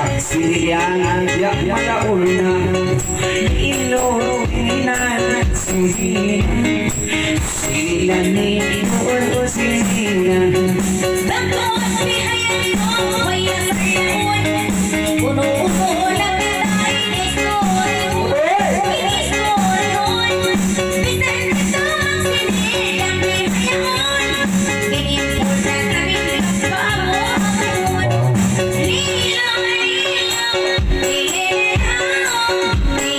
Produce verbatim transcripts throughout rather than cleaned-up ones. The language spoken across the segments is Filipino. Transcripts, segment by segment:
Magsiliang yak malaul na ilo ininan sila sila ni inuul o sila Bangkot bihayang ko Waya sa yaon Puno-puno lang kita Iniskol Iniskol Bisan ito ang sinilang bihayaon Inimpul na kami Pagpamon Lilang lilang Lilang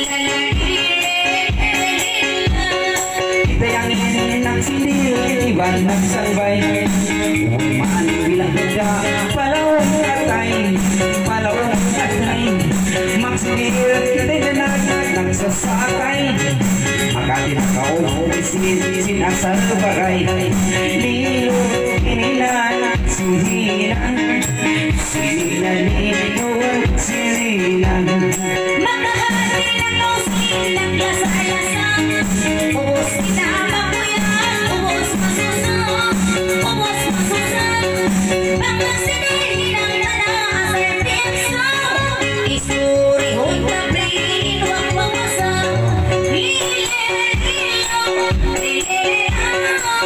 kita yang enak sendiri iban nagsambay umaan bilang beda palawang katay palawang katay magsigil kita na nagsasakay makati na kao isin asal bagay lilo inilan sinilan sinilan ito sinilan Magkahati na ko silang lasa-lasa Ubus kita makuyan, ubus masusang Ubus masusang Bangkang sinilang tanah sertisa Isuri hunta prin, wag mamasang Lilililang, lilililang,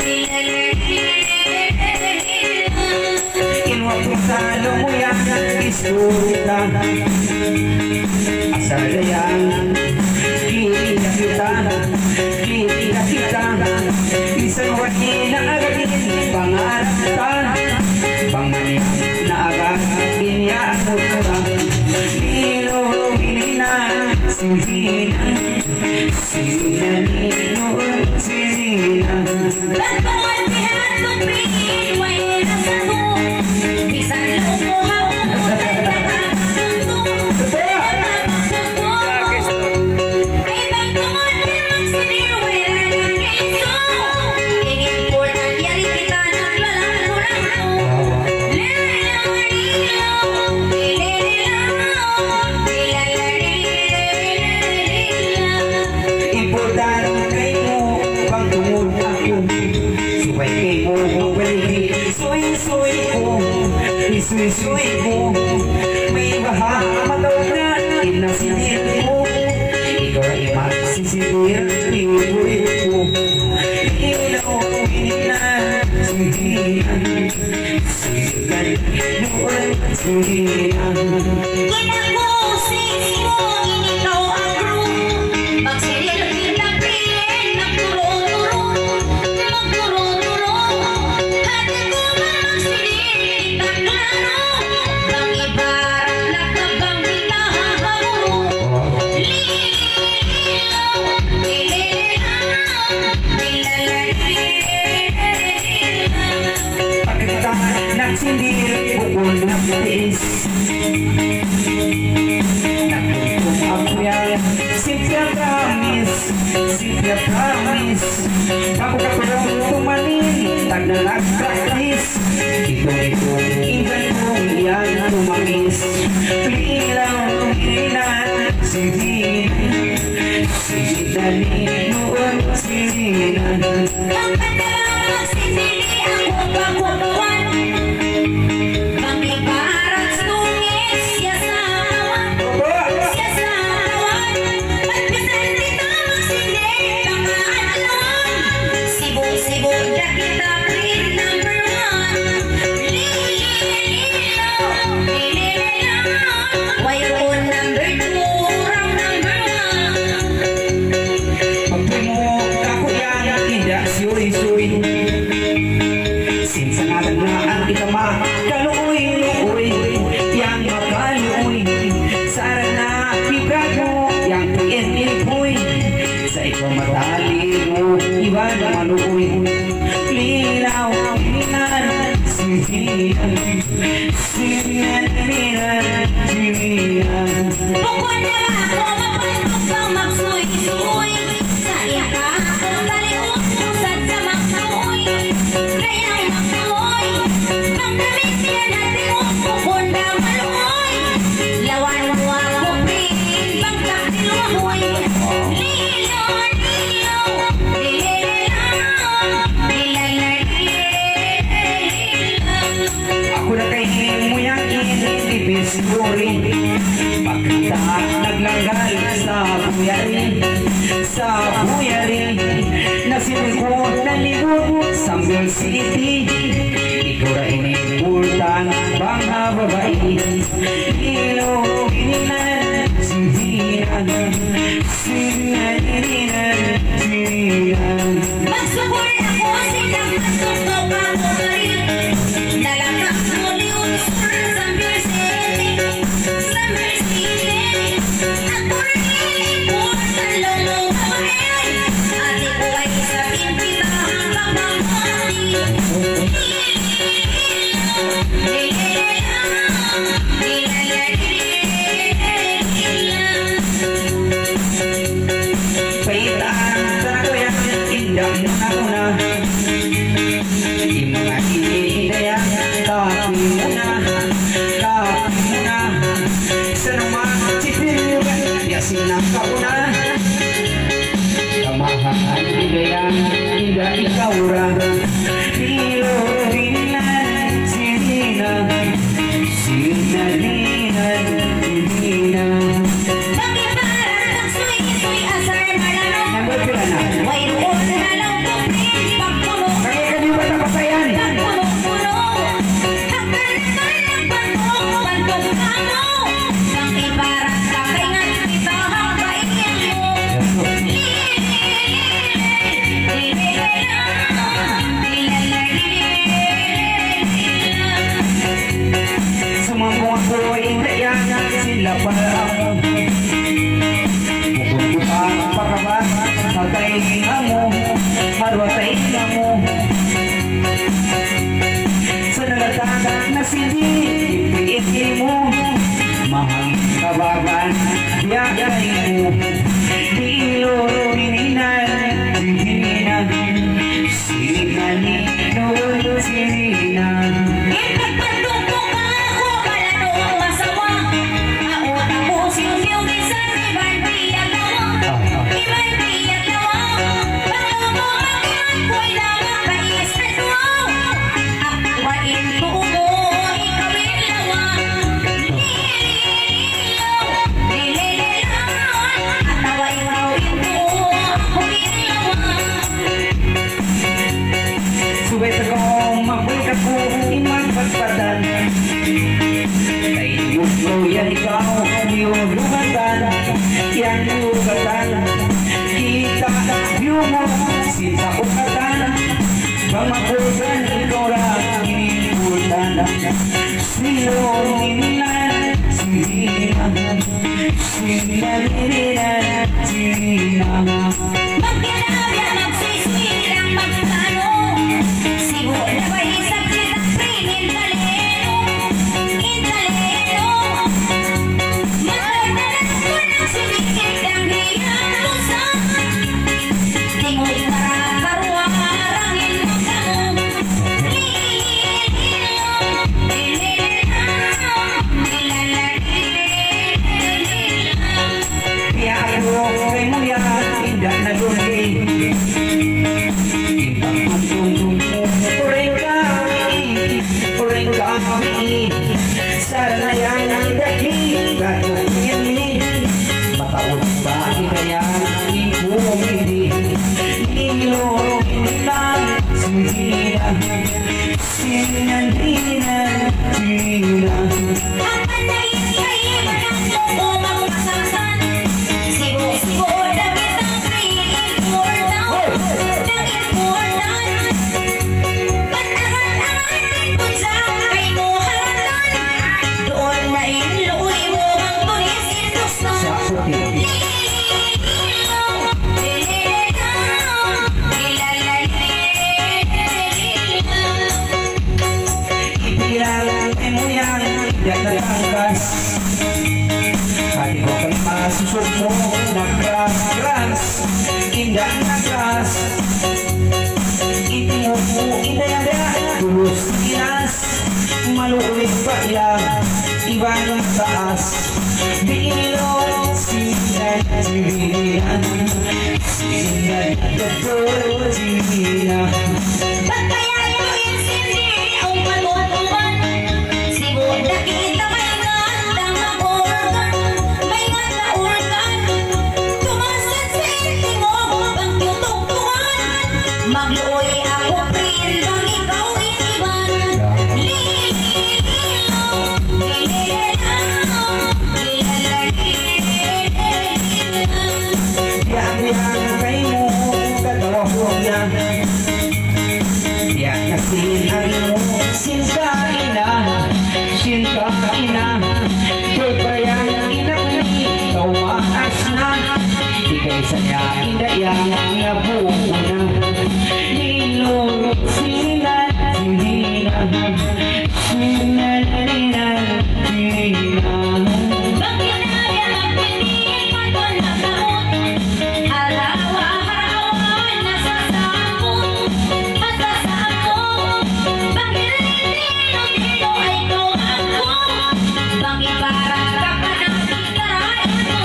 lilililang Inwag mo sa lumuyan isurita asal dayan kita kita kita kita isang wagi na agatin pangarap ta pangarap na agatin ya putra lilo inina sinilan sinilan ino sinilan Bangkot bihayang prin, waya sa mo Bisan lumuhaw Suy-suy mo may bahama daw na inasinil mo ikaw ay magsisibir iulit mo ilaw inilan sindihan sigan noon sindihan Kinagusing mo, initaw ang room Magsilil kita prin, magturo-turo Magturo-turo Hati ko man magsilil taklaro Bang ibarang lakabang binahahago Lililaw, lililaw, lilalilaw pagkita nagsindir bukol na bilis nagtutong ako yan Cynthia promise Cynthia promise ako kapag tumanin tagnalag-practice ito-ito inggan kong yan tumamis lilang lilan sinilan sinilan inoon sinilan Ang kadalang magsisili ang pagkukuhan Bang ibarang stungis siya sa awan Siya sa awan Pagkasan dito magsili Bang aalawan Sibong-sibong na kita prin number one Lililaw, lililaw Wayon number two, round number one pagpimo ako yan tidak suri-suri sinsa nga naglaan kita makaluoy-luoy yang makaluoy sara na pibrado yang tuyen-ilipoy sa ikaw matali mo iba na maluoy lilaw linan sinilan sinilan sinilan sinilan Bukod na ako mapasok pang magsuy-suy Sa iya ka akong baliw Usad sa magsaoy Kayang magsaoy Magdamit siya natin Bukod na maluoy Lawan mo ako pin Bangkak niluhoy Lilo, lilo Lililaw Lililaw ako na kay mo yakin ibisuri pagkita naglanggal sa buyari sa buyari nasilingkod na libot sa Mil City ikaw ra inipultan bang babae ilo ininan sindihan sindihan sindihan magsubol ako silang masubok ako rin dalagak mo liyon sa Mil City sa Mil City ako rin inipultan lolo babae ate ko ay sa pimpitang babamati Sinang kauna kamahaan bigayang tidak ikaura ilo rinan sininan sinalinan sininan bakit parang nagsuy-suy asar malaro nagod ka na mayroon na lang tupin pagpuno kaya kaniwa na pasayan pagpuno-puno hakal na lang pagpuno pagpuno bakit parang kakaingan kita hapain mo sumambong ako indayan sila parang bubuka pakabat magkain mo marwatay mo sa nagatagan na sindi ipiit mo mahang kabagan biyagay mo ilo rininan rininan sinanino sininan ipagpagtugtog ako malanong masawa ako tapos yung yung isa ibang piyagawa ibang piyagawa bago mo makiman ko'y nakakais na duwa akwain ko mo ikaw ilawa nilililaw ataway rawin ko ako ilawa subay sa kong mabulikat ko imang pagpatan kay gusto yan ikaw yung lugatan yan lugatan kita yung mo sita ukatan pamakutan ikaw lang inipultan sino ninilan sinihan sinihan ninilan sinihan magkinabya magsiswing lang magkano sigo na ba isang kitang pringin taleno intaleno magkatalan ko ng sumikit ang hiyang lusa tingoy karakaruwa karangin mo kamo lililo lililo Kaya ako kay Muya, indah na gulay. Ibang matulong mo, kureng kami, kureng kami. Sana yan ang daki, gano'n yan mataon ba kaya hindi hindi. Ilo, lang, sinina, sinan, sinan, sinan. ang panayin kayo manang mo magpasasan sigo-sigo damit ang pre-important nag-important patahan-ahan kung sa kay mo haratan doon na inluwi mo ang tulis industro Sa puti. lililo lililo lilalalililo Ipilang emuyang yan natangkas Hali ko kay masusok mo nagras-gras Indah na gras Iti mo po indah-indah Tulus inas Malulit pa ilang Iba ng taas Bilog sinan sinan Sinan Doktor sinan pagkaya yung insindi ang matutuan sigo nakita may saya indayang nga buna nilong sinan sininan sinan sinan sinan Bakit naya magpiliin paton na kahon harawa-harawa nasasakot masasakot Bakit nilino-nilo ay kawangkot Bakit para ka pa ng kitaray mo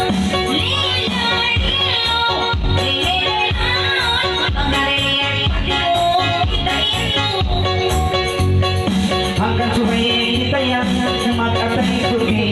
Lilo-lilo Lililan Ang narinig mo Kitayin mo hanggang sumayin tayang mag-atay kubi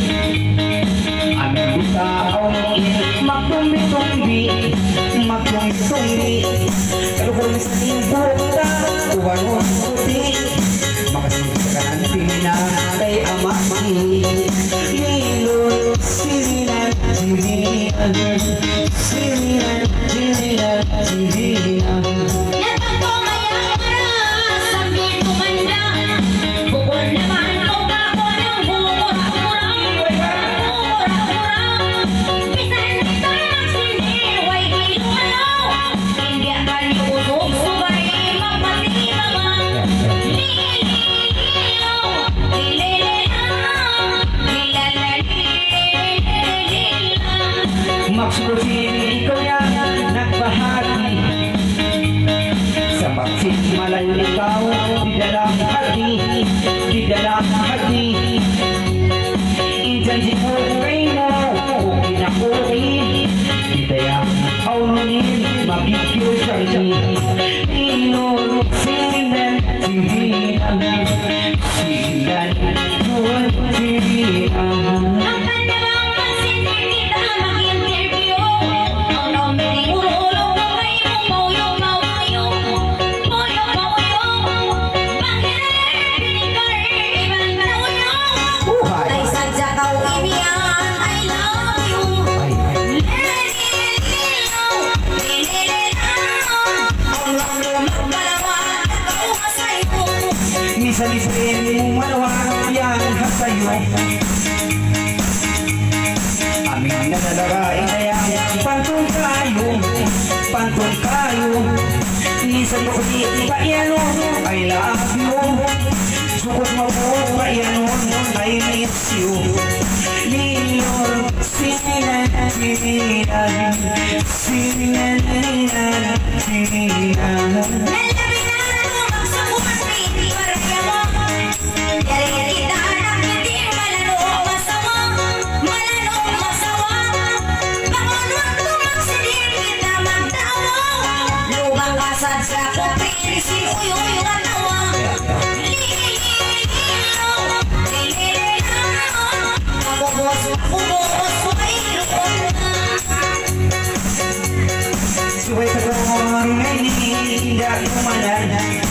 aming butaw magtumbi-tumbi magtumbi-tumbi kalukul sa timbuta uwan-uwan puti makasunod sa kantina kay ama mami lilon silinan silinan silinan silinan silinan Natang ko mayang maras Sambil tumanda Bukol naman ko kako ng bumura-murang Bumura-murang Bisan ito magsindiway ilulaw Hindi akan iusog subay magpatibangan Lililaw Lililaw Lilalalilalalilaw Maksusin ikaw yan nagbahagi sa baksit malayo ikaw di dalam hati di dalam hati injan di kuray mo kinakuhi di tayang kaununin mabigyo siyang inulog sinan silinan silan tuwan silinan Ang kanyang masindir kita mag-interview Ang nombre urulong ay mong mauyong-mauyong Mauyong-mauyong Bakit pinigay ibang nauyong buhay Ay sadya kau imian I love you Lililaw Lililaw Ang lang magpalawan Ikaw kasayo Misa-lisin mong malawak yan hasayo aming nalalarain na yan pantun kayo pantun kayo Misa mo di kaiyano I love you sukot mo po kaiyano I miss you Lilor sininan sininan sininan sininan sininan Nalabi na tumag sa bukas hindi maraya mo Yari-yari danak hindi malanong masawa Malanong masawa Bangon tumag sa kita magtawa Lubang kasad sa kupin si uyong anawa Lililaw Lililaw Kabubos kabubos ay lukon na suway sa kong ngay hindi kumanan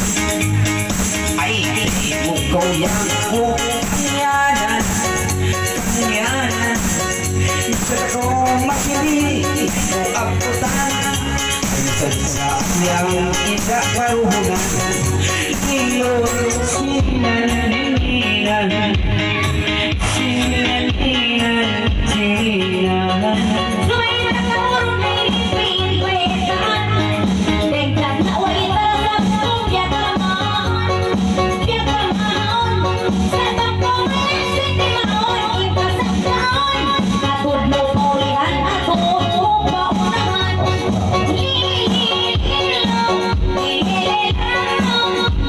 ay mukaw yan ko kanyanan kanyanan sa kong makili ko aputan ay sa yang ida karuhunan ilo sinan sinan sinan sinan sinan Suway na kaurong na ipin-iwetan Degdag na way talagang kong biyak lamang Biyak lamang Sa bangkong eswete maon ipasaktan Katod mo paulihan ako kung paunahan Lililaw Lililaw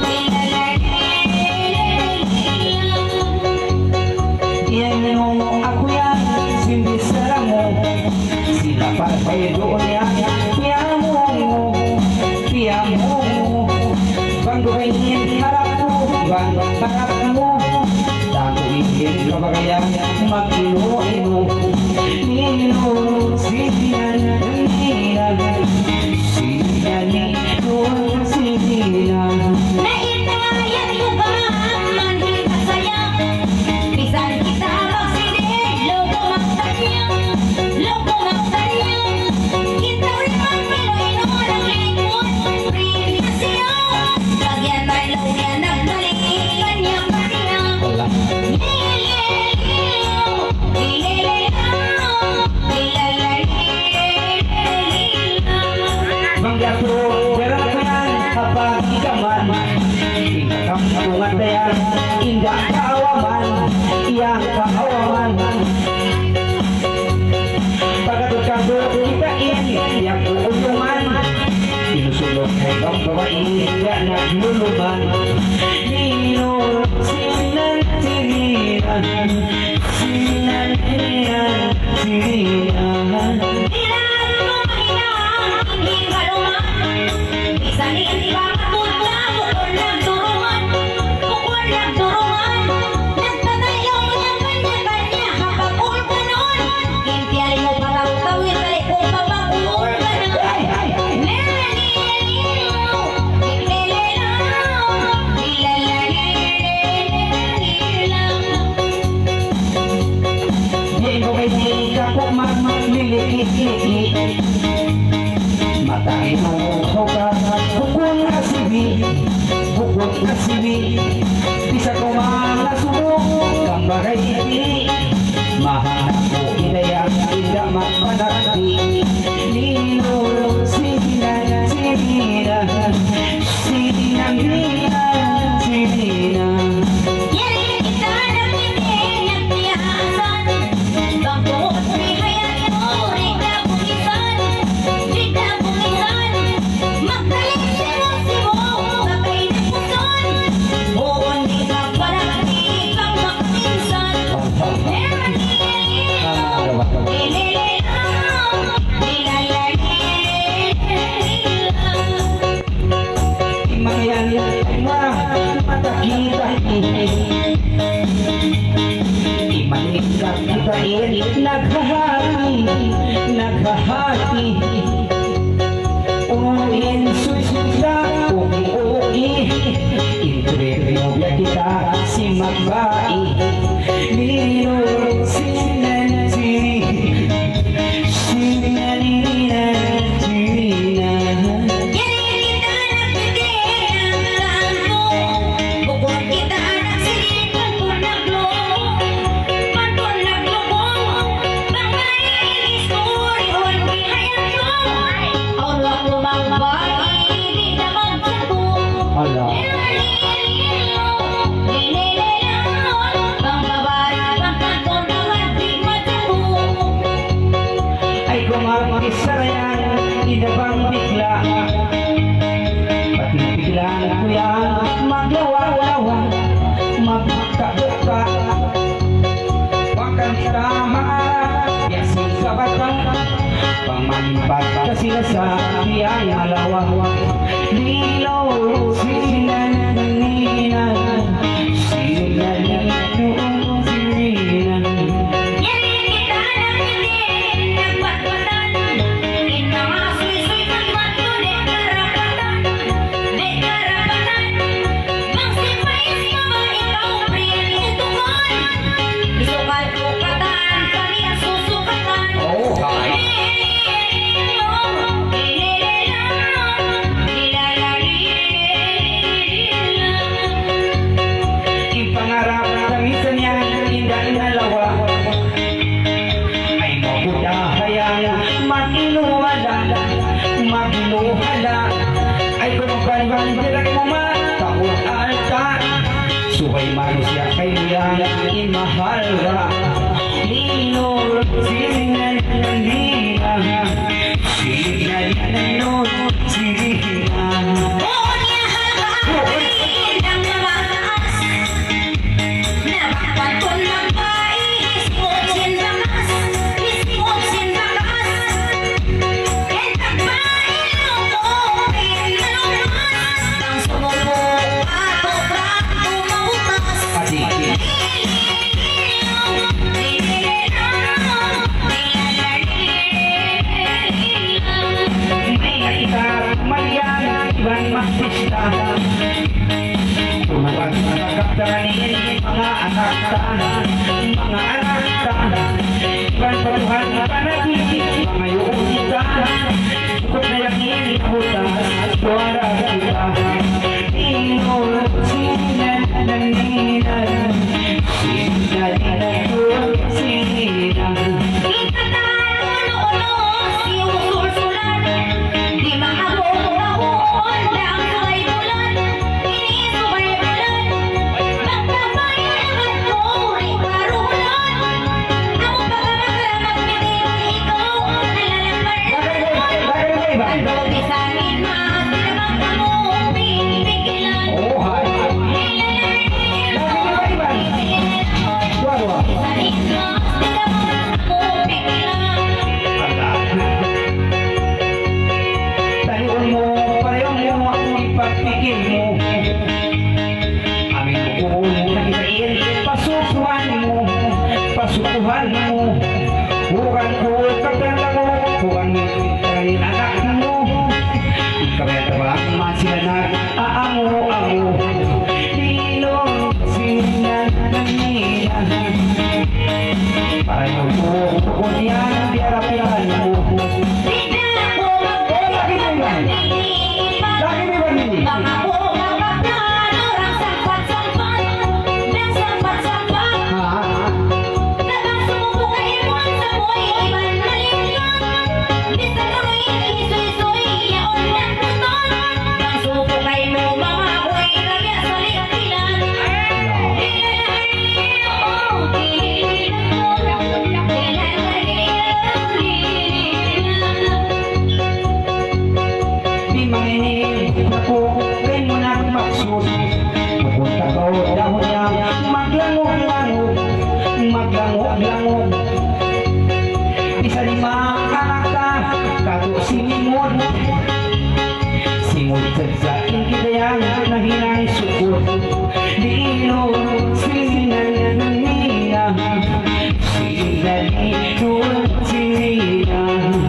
Lililaw yan yung ako yan simbisara mo sila pa kayo doon yan piyamo mo piyamo mo bago kayo harap mo bago harap mo bago ikin kabagayan mag-inuin mo nino sinan sinan sinan nino sinan Naitayan ko ba ang manhid na sayang Bisan kita magsilid Loko magtanyang Loko magtanyang Kita rin magpiloy Nolang lingkod Prinsyo Bagyan may lawyan Nagdalik Kanyang patiyang Lililaw Lililaw Matay mo soka, bukol na sibi, bukol na sibi. Bisa ko mga subok, kang bagay iti. Mahanap ko inayang tidak magpanakti. Ninuro sinan, sinan, sinan, sinan, sinan. Imanikap kita ini naghahati, naghahati. Uin susunda, uki-uki. Interview ya kita si magbai. Nino sinan siri, sinan sinan sinan. Isarayan, idabang bigla. Pati biglaan ko yan, maglawa-lawa, magkabuka. Wakang tama, yasin sa batang, pamanipat ka sila sa biyang alawa. Lilo, sinan, ninan, sinan, ninan, sinan. Supaya manusia kaya yang mahal Nino sinan sinan sinan nino sinan. Tuhan mengakarkan mga anak tanah, mga anak tanah. Tuhan Tuhan panagin mga iyong kita. Kung nayangin puta suara kita. Ino sinan ninan, sinan ninan, sinan. Oh, hai. Tuhan mo, bukan ku tergantung mo, bukan dari anakmu. Ikaw ay tabang masih nag-aamu-amu, dilong sinan niya. Para yung bukod yan, diarapihan mo. Maglango-lango, bisa dimakaka kato simod, simod sadsain kita yang nahinang sukot, dino sinan niya, sinan ino siya.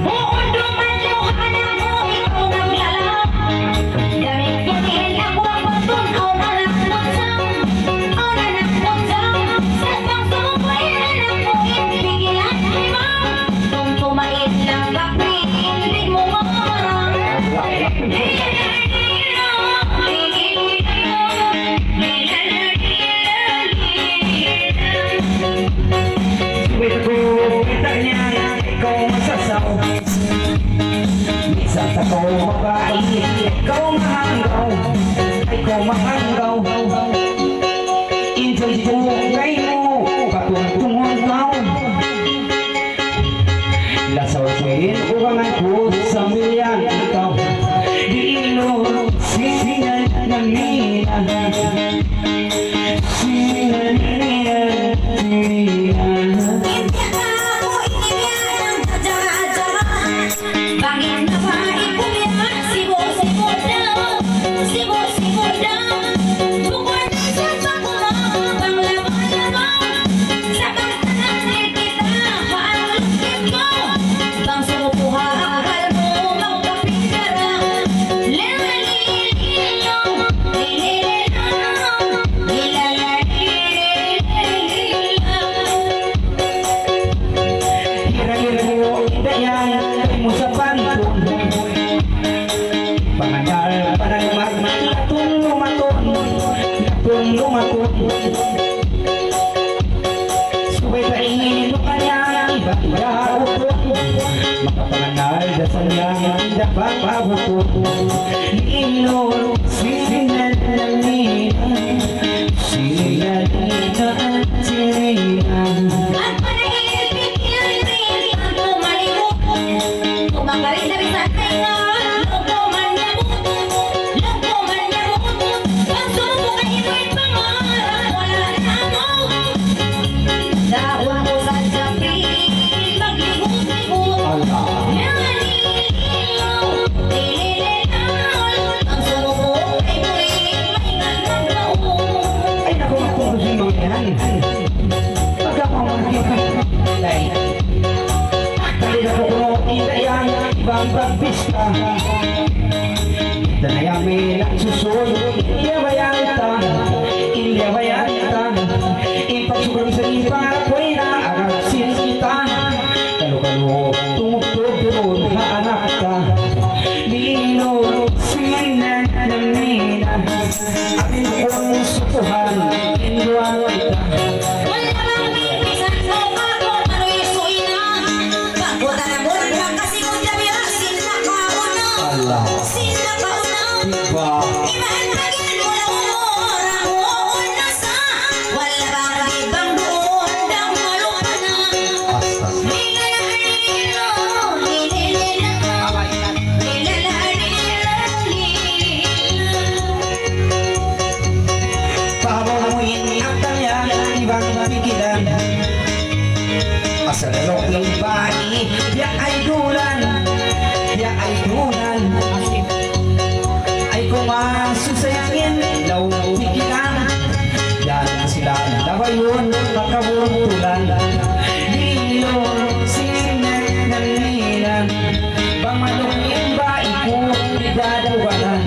Minsan sa kau mabait, ikaw mahanggaw, ikaw mahanggaw. Insan tungay mo, katungtungon kau. Lasaw suyin urangan ko sa milyan ikaw. Dilo, sinan na mina, sinan niya, niya. Makapanganal dasanya dapat pabukot, ino sinan ni sinan na sinan. Ibang pagbista dan yang bilang susun iya bayanta iya bayanta ipak sebelum seimbang koy na agak sinita kalau kalau tumutog doon ha anak ka dino sinan ng nina amin kong sukuhan induan kita. Asal elok ng bayi, dia ay dulan, dia ay dulan. Ay kung masusayangin, daw pikilan. Yan sila, dawa yun, makabuntulan. sinananinan bang manukin ba iku bidadawanan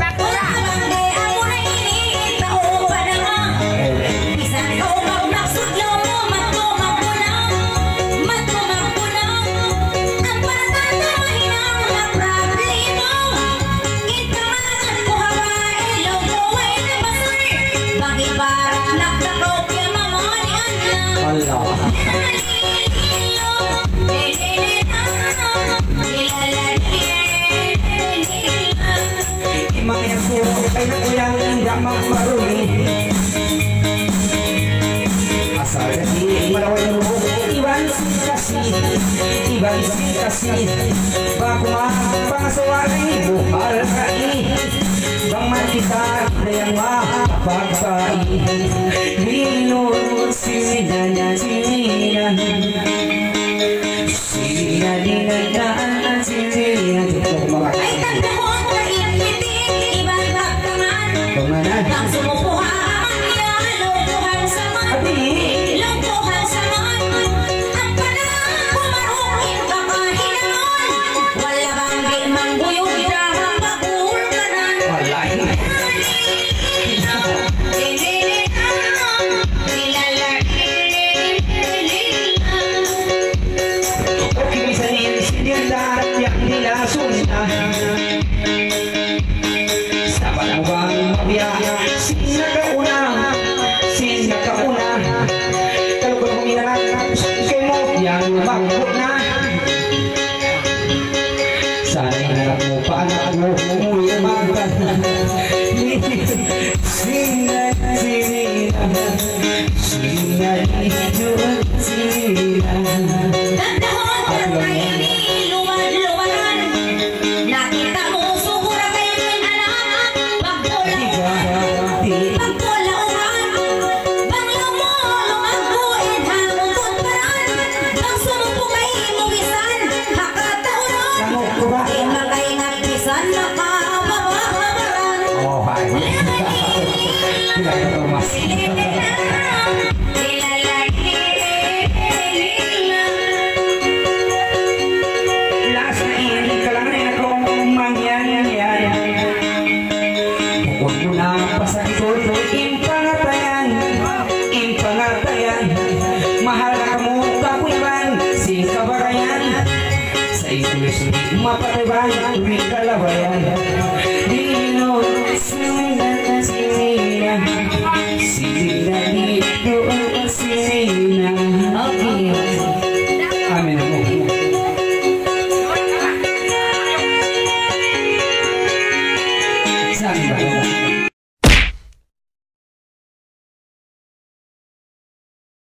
asal jadi marawai nuruk iban kasih iban kasih bakma pangsawari buhal kai bang kita yang mah pakai minur sinanya sinian sinanya sinian cukup memakai langsung puhaman ya lungkuhan saman lungkuhan saman ang panang kumarukin kakahinan wala bang di mangguyod dahang pagulkanan wala ini okay bisa nih sindian darat yang dilasun sina kauna sina kauna kalau kau minat kau mau yang bangkut na sana anak mo pa anak mo umuwi makan sina sina sina itu sina tandahon terkay ini luwad-luwadan nakita mo sugura kayo ng anak pagpulauhan banglaw mo lumagbuin hangtod paran bang sumupungay muwisan hakatauran ay magay nagpisan makamawaran oh hai tidak ada mas mapatay ba yung kalabayan